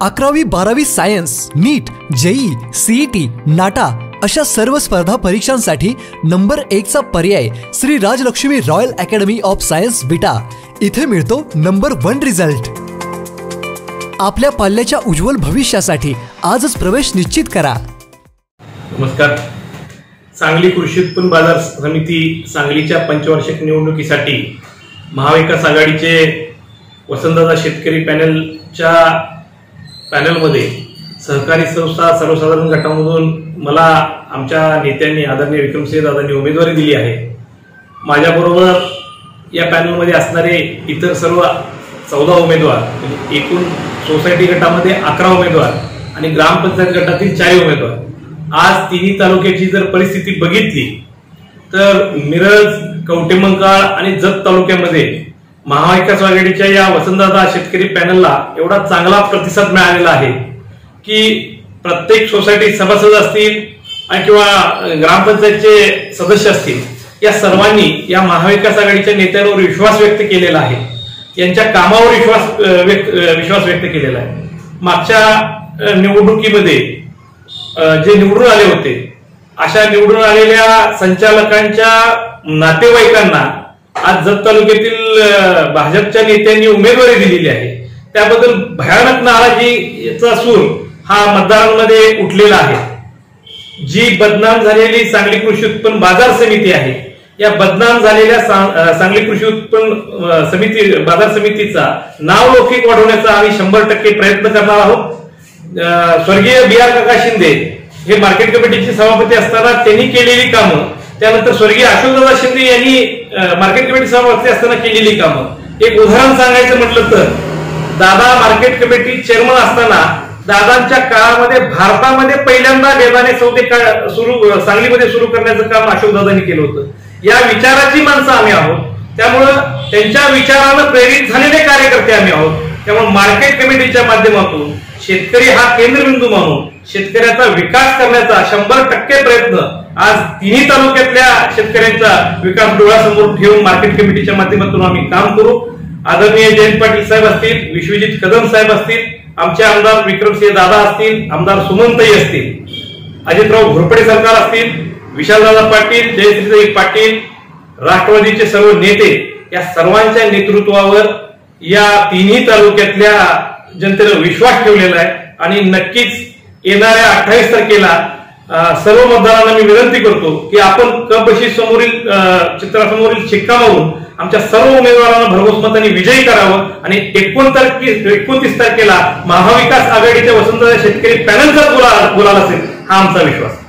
11वी 12वी science, NEET, JEE, CET, NATA अशा सर्व स्पर्धा परीक्षांसाठी नंबर 1 चा पर्याय Shri Rajalakshmi royal academy of science Vita. इथे मिळतो नंबर 1 रिझल्ट। आपल्या पाल्याच्या उज्ज्वल भविष्यासाठी आजच प्रवेश निश्चित करा। नमस्कार। सांगली कृषी उत्पन्न बाजार समिती सांगलीच्या पंचवार्षिक निवडणुकीसाठी महाविकास आघाडीचे वसंतदादा शेतकरी पॅनलमध्ये सहकारी संस्था सर्वसाधारण गटामधून मला आमच्या नेत्यांनी आदरणीय विक्रमसिंह दादांनी उमेदवारी दिली आहे। माझ्याबरोबर या पॅनलमध्ये असणारे इतर सर्व 14 उमेदवार, एकूण सोसायटी गटामध्ये 11 उमेदवार आणि ग्रामपंचायत गटातील 4 उमेदवार। आज तिन्ही तालुक्याची जर परिस्थिती बघितली तर मिरज, कवटेमंकाळ आणि जत तालुक्यामध्ये महाविकास आघाडीच्या या वसंतदादा शेतकरी पॅनलला एवढा चांगला प्रतिसाद मिळालेला आहे की प्रत्येक सोसायटी सभासद असतील आणि किंवा ग्रामपंचायतचे सदस्य असतील, या सर्वांनी या महाविकास आघाडीच्या नेत्यांवर विश्वास व्यक्त केलेला आहे, यांच्या कामावर विश्वास व्यक्त केलेला आहे। मागच्या निवडणुकीमध्ये जे निवडून आले होते अशा निवडून आलेल्या संचालकांच्या नातेवाईकांना आज जत तालुक्यातील भाजपच्या नेत्यांनी उमेदवारी दिलेली आहे। त्याबद्दल भयानक नाराजीचा सूर हा मतदारांमध्ये उठलेला आहे। जी बदनाम झालेली सांगली कृषी उत्पन्न बाजार समिती आहे, या बदनाम झालेल्या सांगली कृषी उत्पन्न समिती बाजार समितीचा नाव लौकिक वाढवण्याचा आम्ही 100% प्रयत्न करणार आहोत। स्वर्गीय BR काका शिंदे हे मार्केट कमिटीचे सभापती असताना त्यांनी केलेली कामं, त्यानंतर स्वर्गीय अशोकदादा शिंदे यांनी मार्केट कमिटी सभापती असताना केलेली कामं, एक उदाहरण सांगायचं म्हटलं तर दादा मार्केट कमिटी चेअरमन असताना दादांच्या काळामध्ये भारतामध्ये पहिल्यांदा बेदाणे सौदे सांगलीमध्ये सुरू करण्याचं काम अशोकदादांनी केलं होतं। या विचाराची माणसं आम्ही आहोत, त्यामुळं त्यांच्या विचारानं प्रेरित झालेले कार्यकर्ते आम्ही आहोत। त्यामुळे मार्केट कमिटीच्या माध्यमातून शेतकरी हा केंद्रबिंदू मानून शेतकऱ्याचा विकास करण्याचा 100% प्रयत्न आज तिन्ही तालुक्यातल्या शेतकऱ्यांचा विकास डोळ्यासमोर ठेवून मार्केट कमिटीच्या माध्यमातून आम्ही काम करू। आदरणीय जयंत पाटील साहेब असतील, विश्वजित कदम साहेब असतील, आमचे आमदार विक्रमसिंह दादा असतील, आमदार सुमनताई असतील, अजितराव घोरपडे सरकार असतील, विशालदादा पाटील, जयश्रीताई पाटील, राष्ट्रवादीचे सर्व नेते, या सर्वांच्या नेतृत्वावर या तिन्ही तालुक्यातल्या जनतेने विश्वास ठेवलेला आहे आणि नक्कीच येणाऱ्या 28 तारखेला सर्व मतदारांना मी विनंती करतो की आपण कपबशी समोरील चित्रासमोरील शिक्का मारून आमच्या सर्व उमेदवारांना भरघोस मतांनी विजयी करावं आणि 29 तारखेला महाविकास आघाडीच्या वसंतदादा शेतकरी पॅनलचा गुलाल असेल हा आमचा विश्वास।